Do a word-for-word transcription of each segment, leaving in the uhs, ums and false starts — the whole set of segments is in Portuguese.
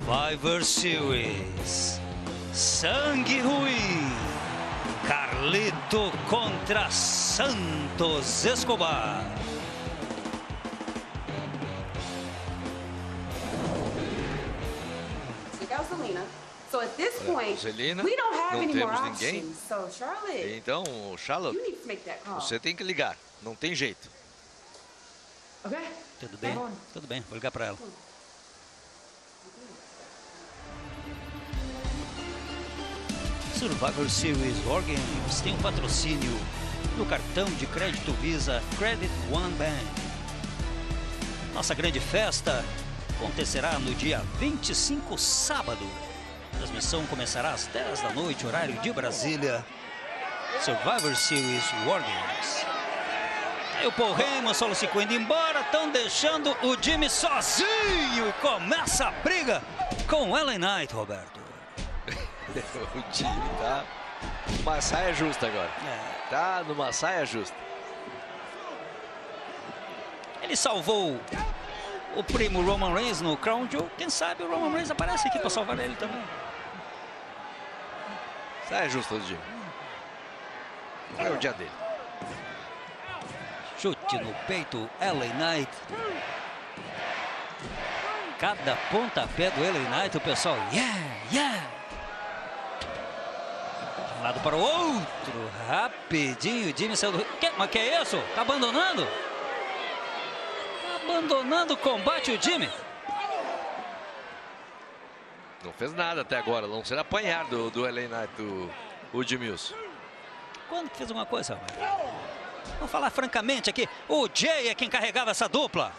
Survivor Series. Sangue ruim. Carlito contra Santos Escobar. So at this point, Zelina, we don't have não any more temos ninguém. options. So Charlotte, Então, Charlotte, you need to make that call. você tem que ligar. Não tem jeito. Okay? Tudo bem? Tá. Tudo bem, vou ligar para ela. Survivor Series War Games tem um patrocínio do cartão de crédito Visa Credit One Bank. Nossa grande festa acontecerá no dia vinte e cinco, sábado. A transmissão começará às dez da noite, horário de Brasília. Survivor Series War Games. Aí o Paul Heyman, Solo Sikoa indo embora, estão deixando o Jimmy sozinho e começa a briga com o L A Knight, Roberto. O time tá numa saia justa agora. É. Tá numa saia justa. Ele salvou o primo Roman Reigns no Crown Jewel. Quem sabe o Roman Reigns aparece aqui para salvar ele também. Saia justa do time. É o dia dele. Chute no peito, L A Knight. Cada pontapé do L A Knight, o pessoal, yeah, yeah. De um lado para o outro, rapidinho, o Jimmy saiu do... Que, mas que é isso? Tá abandonando? Tá abandonando o combate o Jimmy. Não fez nada até agora, não será apanhar do, do L A Knight, do, o Jimmy Uso. Quando que fez alguma coisa, Roberto? Vamos falar francamente aqui, o Jay é quem carregava essa dupla.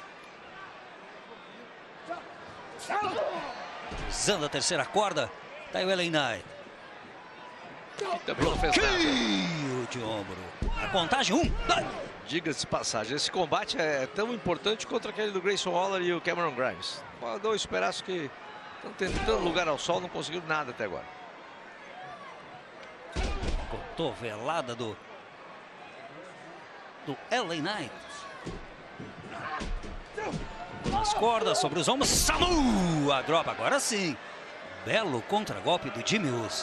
Usando a terceira corda, tá aí o L A Knight. Também não fez nada. Bloqueio de ombro. A contagem, um, dois. Diga-se de passagem, esse combate é tão importante contra aquele do Grayson Waller e o Cameron Grimes. Dois pedaços que estão tentando lugar ao sol, não conseguiram nada até agora. Cotovelada do do L A Knight. Nas cordas, sobre os ombros, Samu! A dropa, agora sim. Belo contragolpe do Jimmy Uso.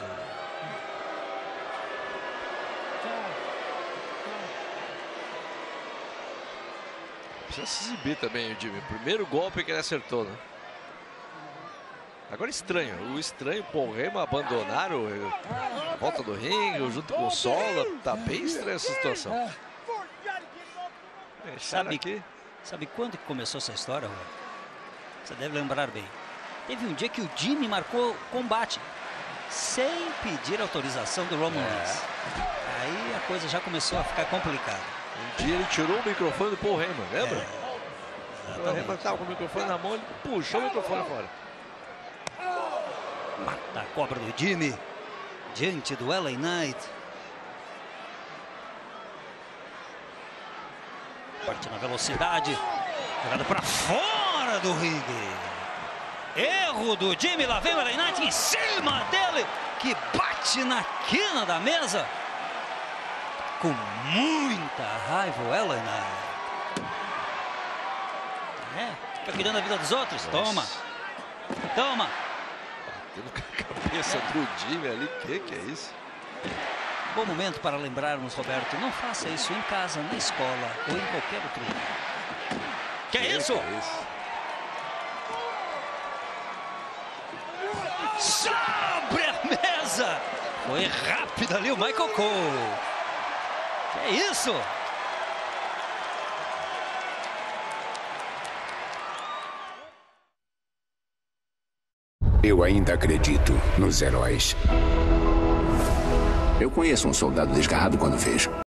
Precisa se exibir também o Jimmy. Primeiro golpe que ele acertou, né? Agora estranho. O estranho, Paul Heyman abandonaram a volta do ringue junto com o Sola. Tá bem estranha essa situação. Sabe, aqui. sabe quando que começou essa história, Rô? Você deve lembrar bem. Teve um dia que o Jimmy marcou combate sem pedir autorização do Roman Reigns. É. Aí a coisa já começou a ficar complicada. Um dia ele tirou o microfone do Paul Heyman, lembra? É, o Paul Heyman estava com o microfone na mão, ele puxou o microfone fora. Mata a cobra do Jimmy diante do L A Knight. Parte na velocidade, jogada para fora do ringue. Erro do Jimmy, lá vem o L A Knight em cima dele, que bate na quina da mesa. Com muita raiva o L A Knight. É, fica cuidando da vida dos outros. Nossa. Toma, toma. Batendo com a cabeça do Jimmy ali, que que é isso? Bom momento para lembrarmos, Roberto, não faça isso em casa, na escola ou em qualquer outro lugar. Que é isso? Que é isso? Sobre a mesa! Foi rápido ali o Michael Cole. Que é isso? Eu ainda acredito nos heróis. Eu conheço um soldado desgarrado quando vejo.